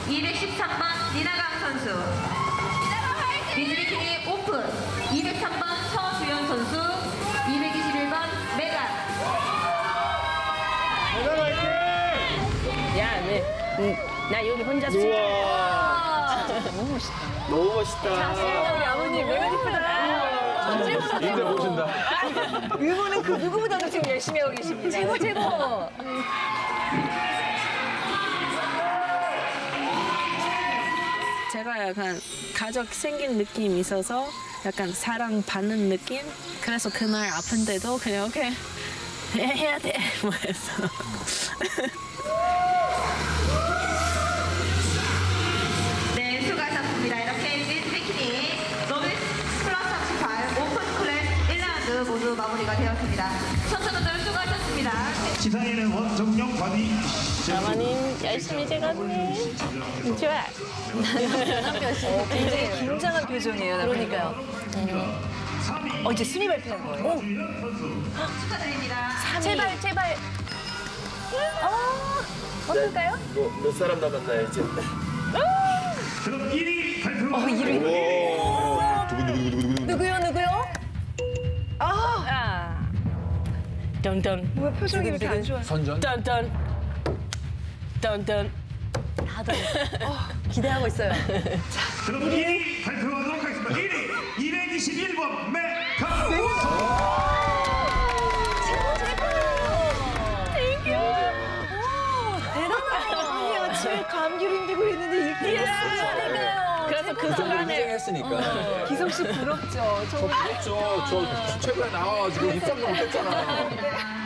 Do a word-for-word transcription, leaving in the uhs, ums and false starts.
이백십삼 번 리나강 선수. 비즈비키니 오픈. 이백삼 번 서주연 선수. 이백이십일 번 메간. 메간 화이팅! 야, 왜? 응, 나 여기 혼자 수. 우와. 너무 멋있다. 너무 멋있다. 우리 아버님 메간 이쁘다. 인대 보신다. 이분은 그 누구보다도 지금 열심히 하고 계십니다. 최고 최고. 제가 약간 가족 생긴 느낌이 있어서 약간 사랑받는 느낌? 그래서 그날 아픈데도 그냥 오케이 해야 돼 뭐 해서. 네, 수고하셨습니다. 이렇게 비즈비키니 노비스 플러스 삼십팔 오픈 클래스 일 라운드 모두 마무리가 되었습니다. 선수분들 수고하셨습니다. 시상에는 원정용 관이 아버님 열심히 제가네. 좋아. 어, 굉장히 긴장한 표정이에요. 그러니까요. 어, 이제 순위 발표한 거예요. 축하드립니다. 제발, 제발. 어, 어떨까요? 뭐, 몇 사람 남았나요, 이제? 그럼 일 위 발표. 어, 일 위. 두구두구두구두구. 누구요, 누구요? 아, 아. 던던. 왜 표정이 이렇게 안 좋아? 선전? 던던. 던던. 다들 어, 기대하고 있어요. 그럼 일 위 발표하도록 하겠습니다. 일 위 이백이십일 번 메카. 대단하다. 아침에 감기로 힘들고 있는데 일 등 했어요. 그래서 그 순간에 했으니까. 기성 씨 부럽죠. 저 저 부럽죠. 저 최근에 나와가지고 입상도 못했잖아.